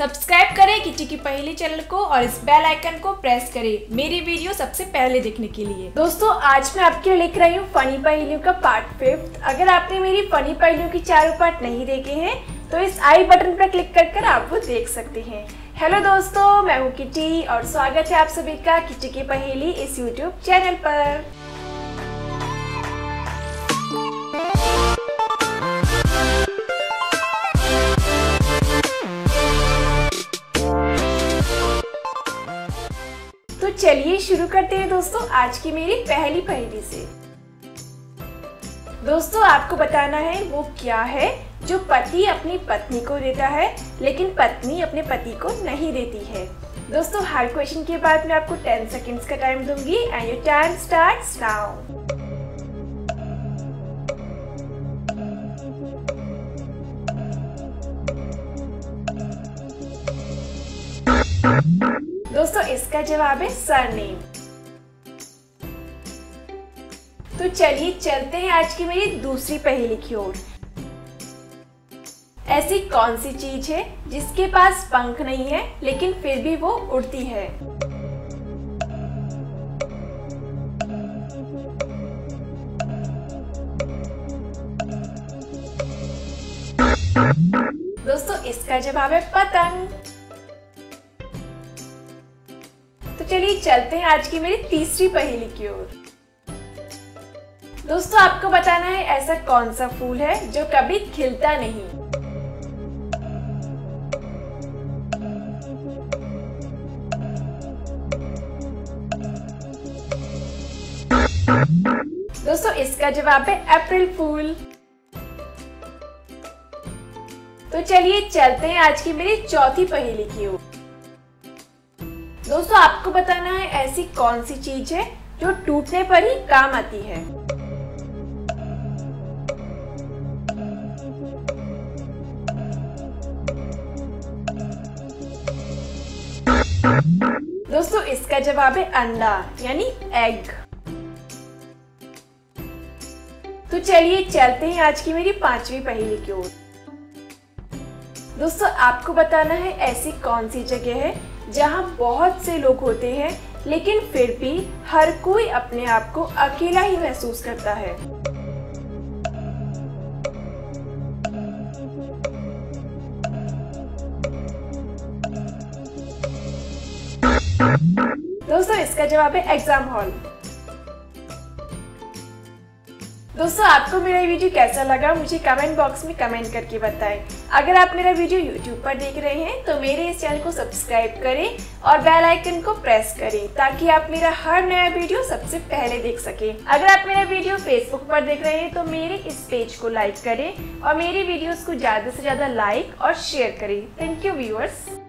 Subscribe करें kitty की पहेली चैनल को और इस बेल आइकन को प्रेस करें मेरी वीडियो सबसे पहले देखने के लिए। दोस्तों आज मैं आपके लिए लेकर आई हूँ फनी पहेलियों का पार्ट 5। अगर आपने मेरी फनी पहेलियों की चारों पार्ट नहीं देखे हैं तो इस आई बटन पर क्लिक कर आप वो देख सकते हैं। हेलो दोस्तों, मैं हूँ किटी और स्वागत है आप सभी का किटी की पहेली इस यूट्यूब चैनल पर। तो चलिए शुरू करते हैं दोस्तों आज की मेरी पहली पहेली से। दोस्तों आपको बताना है वो क्या है जो पति अपनी पत्नी को देता है लेकिन पत्नी अपने पति को नहीं देती है। दोस्तों हर क्वेश्चन के बाद मैं आपको 10 सेकंड्स का टाइम दूंगी and your time starts now. दोस्तों इसका जवाब है सरनेम। तो चलिए चलते हैं आज की मेरी दूसरी पहेली की ओर। ऐसी कौन सी चीज है जिसके पास पंख नहीं है लेकिन फिर भी वो उड़ती है? दोस्तों इसका जवाब है पतंग। तो चलिए चलते हैं आज की मेरी तीसरी पहेली की ओर। दोस्तों आपको बताना है ऐसा कौन सा फूल है जो कभी खिलता नहीं? दोस्तों इसका जवाब है अप्रैल फूल। तो चलिए चलते हैं आज की मेरी चौथी पहेली की ओर। दोस्तों आपको बताना है ऐसी कौन सी चीज है जो टूटने पर ही काम आती है? दोस्तों इसका जवाब है अंडा यानी एग। तो चलिए चलते हैं आज की मेरी पांचवी पहेली की ओर। दोस्तों आपको बताना है ऐसी कौन सी जगह है जहां बहुत से लोग होते हैं लेकिन फिर भी हर कोई अपने आप को अकेला ही महसूस करता है। दोस्तों इसका जवाब है एग्जाम हॉल। दोस्तों आपको मेरा वीडियो कैसा लगा मुझे कमेंट बॉक्स में कमेंट करके बताएं। अगर आप मेरा वीडियो YouTube पर देख रहे हैं तो मेरे इस चैनल को सब्सक्राइब करें और बेल आइकन को प्रेस करें ताकि आप मेरा हर नया वीडियो सबसे पहले देख सकें। अगर आप मेरा वीडियो Facebook पर देख रहे हैं तो मेरे इस पेज को लाइक करें और मेरी वीडियोस को ज़्यादा से ज़्यादा लाइक और शेयर करें। Thank you viewers.